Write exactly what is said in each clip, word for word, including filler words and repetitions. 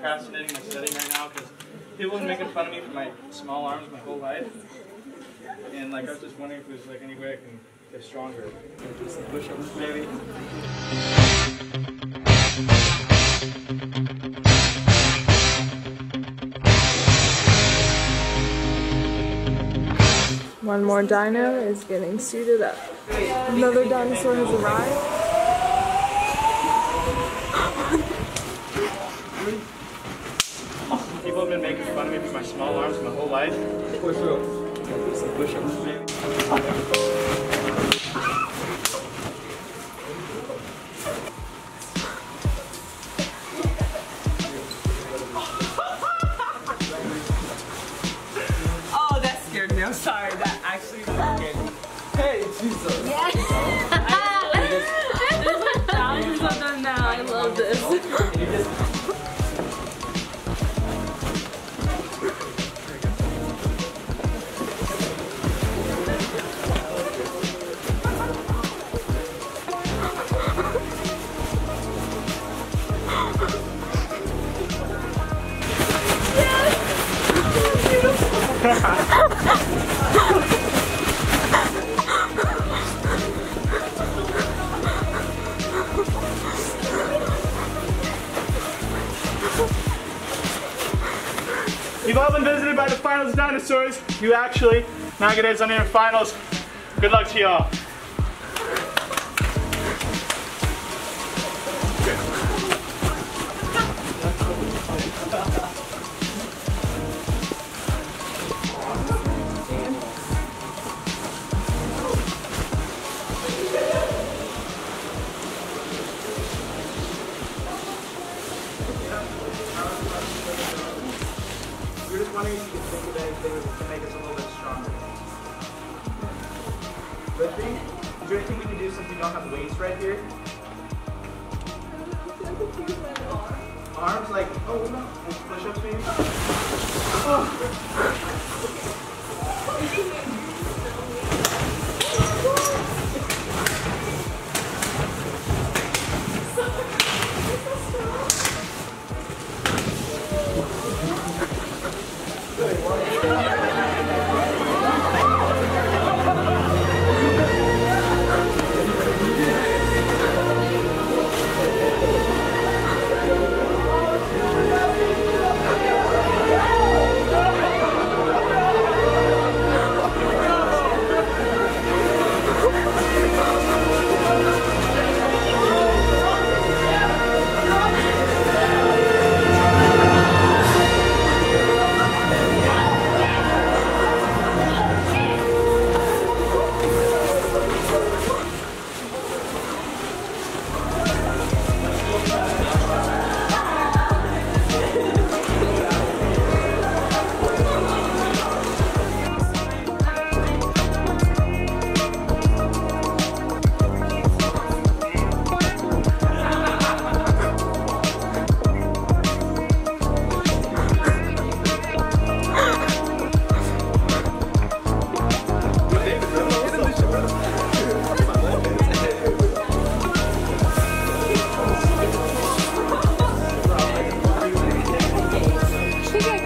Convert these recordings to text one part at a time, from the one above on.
procrastinating my studying right now because people have been making fun of me for my small arms my whole life. And like I was just wondering if there's like any way I can get stronger. Do some push-ups maybe. One more dino is getting suited up. Another dinosaur has arrived. People have been making fun of me for my small arms my whole life. Push ups. Do some push-ups maybe. Oh, that scared me. I'm sorry. That actually scared me. Hey, Jesus. Yeah. There's like thousands of them now. I love this. You've all been visited by the finals dinosaurs. You actually, Nagades on your finals. Good luck to y'all. We're just wondering if you can think of anything to make us a little bit stronger. Lifting? Is there anything we can do since we don't have weights right here? Arms, like, oh no, push-ups maybe? Oh.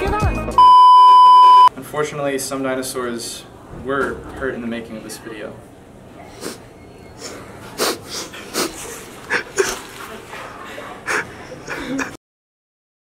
Unfortunately, some dinosaurs were hurt in the making of this video.